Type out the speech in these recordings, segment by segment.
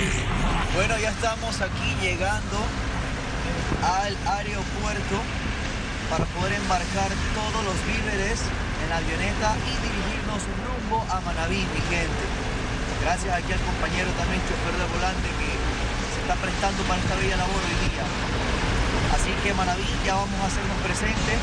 Bueno, ya estamos aquí llegando al aeropuerto para poder embarcar todos los víveres en la avioneta y dirigirnos rumbo a Manabí, mi gente. Gracias aquí al compañero también, chofer de volante, que se está prestando para esta bella labor hoy día. Así que Manabí, ya vamos a hacernos presentes.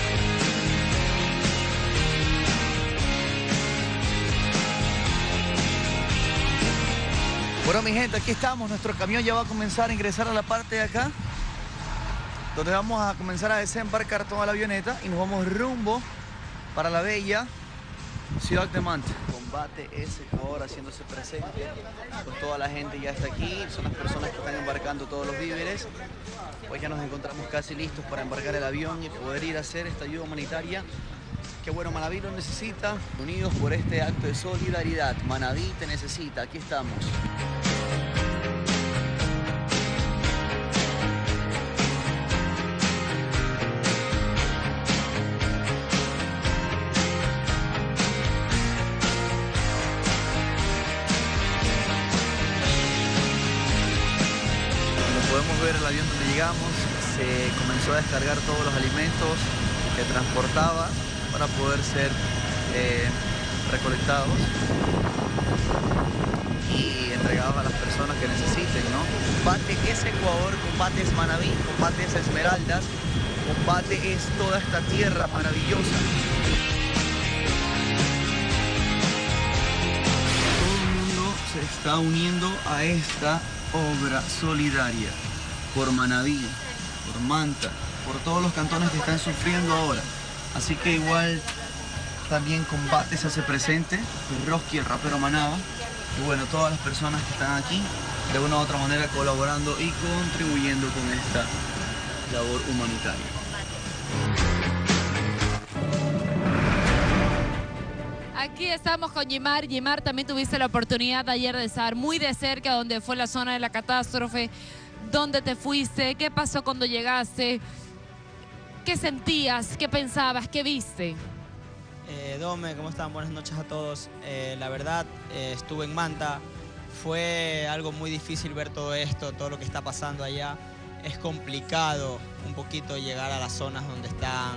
Bueno, mi gente, aquí estamos. Nuestro camión ya va a comenzar a ingresar a la parte de acá, donde vamos a comenzar a desembarcar toda la avioneta y nos vamos rumbo para la bella ciudad de Manta. Combate ese ahora haciéndose presente. Pues toda la gente ya está aquí, son las personas que están embarcando todos los víveres. Pues ya nos encontramos casi listos para embarcar el avión y poder ir a hacer esta ayuda humanitaria. Que bueno, Manabí lo necesita. Unidos por este acto de solidaridad. Manabí te necesita, aquí estamos. Podemos ver el avión donde llegamos, se comenzó a descargar todos los alimentos que transportaba para poder ser recolectados y entregados a las personas que necesiten, ¿no? Combate es Ecuador, combate es Manabí, combate es Esmeraldas, combate es toda esta tierra maravillosa. Todo el mundo se está uniendo a esta obra solidaria por Manabí, por Manta, por todos los cantones que están sufriendo ahora. Así que igual también Combate se hace presente, Roski, el rapero Manaba, y bueno, todas las personas que están aquí de una u otra manera colaborando y contribuyendo con esta labor humanitaria. Aquí estamos con Yimar. Yimar, también tuviste la oportunidad ayer de estar muy de cerca donde fue la zona de la catástrofe. ¿Dónde te fuiste? ¿Qué pasó cuando llegaste? ¿Qué sentías? ¿Qué pensabas? ¿Qué viste? Dome, ¿cómo están? Buenas noches a todos. La verdad, estuve en Manta. Fue algo muy difícil ver todo esto, todo lo que está pasando allá. Es complicado un poquito llegar a las zonas donde están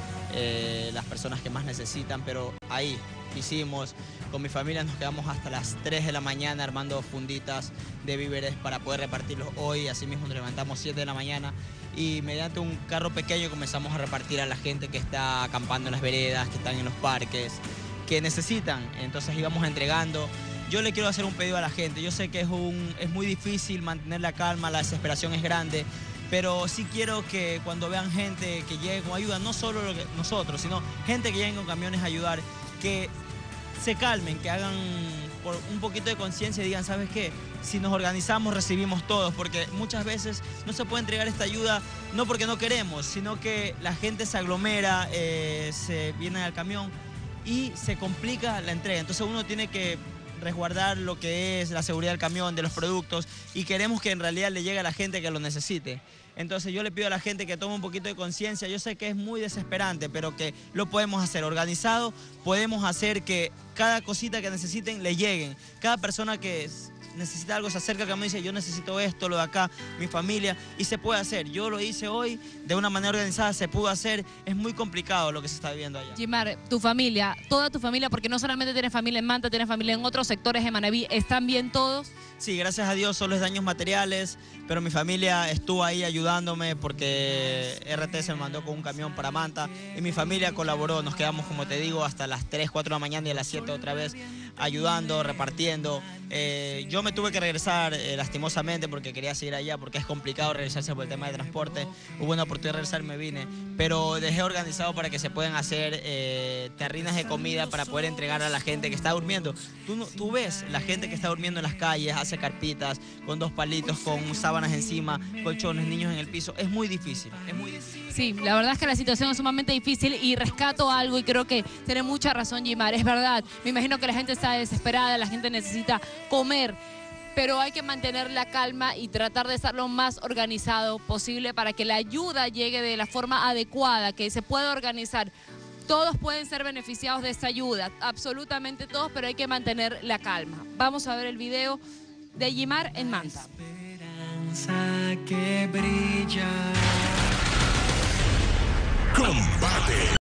las personas que más necesitan, pero ahí hicimos. Con mi familia nos quedamos hasta las 3 de la mañana armando funditas de víveres para poder repartirlos hoy. Asimismo nos levantamos 7 de la mañana y mediante un carro pequeño comenzamos a repartir a la gente que está acampando en las veredas, que están en los parques, que necesitan. Entonces íbamos entregando. Yo le quiero hacer un pedido a la gente. Yo sé que es muy difícil mantener la calma, la desesperación es grande, pero sí quiero que cuando vean gente que llegue con ayuda, no solo nosotros, sino gente que llegue con camiones a ayudar, que se calmen, que hagan por un poquito de conciencia y digan, ¿sabes qué? Si nos organizamos, recibimos todos, porque muchas veces no se puede entregar esta ayuda, no porque no queremos, sino que la gente se aglomera, se viene al camión y se complica la entrega. Entonces uno tiene que resguardar lo que es la seguridad del camión, de los productos, y queremos que en realidad le llegue a la gente que lo necesite. Entonces yo le pido a la gente que tome un poquito de conciencia. Yo sé que es muy desesperante, pero que lo podemos hacer organizado, podemos hacer que cada cosita que necesiten le lleguen. Cada persona que necesita algo se acerca al camión y dice, yo necesito esto, lo de acá, mi familia, y se puede hacer. Yo lo hice hoy de una manera organizada, se pudo hacer. Es muy complicado lo que se está viviendo allá. Yimar, tu familia, toda tu familia, porque no solamente tienes familia en Manta, tienes familia en otros sectores de Manabí, ¿están bien todos? Sí, gracias a Dios solo es daños materiales, pero mi familia estuvo ahí ayudándome porque RT se me mandó con un camión para Manta y mi familia colaboró. Nos quedamos, como te digo, hasta las 3, 4 de la mañana y a las 7 otra vez ayudando, repartiendo. Yo me tuve que regresar lastimosamente porque quería seguir allá, porque es complicado regresarse por el tema de transporte. Hubo una oportunidad de regresar y me vine, pero dejé organizado para que se puedan hacer terrinas de comida para poder entregar a la gente que está durmiendo. Tú ves la gente que está durmiendo en las calles, hace carpitas con 2 palitos, con sábanas encima, colchones, niños en el piso. Es muy difícil, es muy difícil. Sí, la verdad es que la situación es sumamente difícil y rescato algo y creo que tiene mucha razón Yimar, es verdad. Me imagino que la gente está desesperada, la gente necesita comer, pero hay que mantener la calma y tratar de estar lo más organizado posible para que la ayuda llegue de la forma adecuada, que se pueda organizar. Todos pueden ser beneficiados de esta ayuda, absolutamente todos, pero hay que mantener la calma. Vamos a ver el video de Yimar en Manta. Esperanza que brilla. Combate.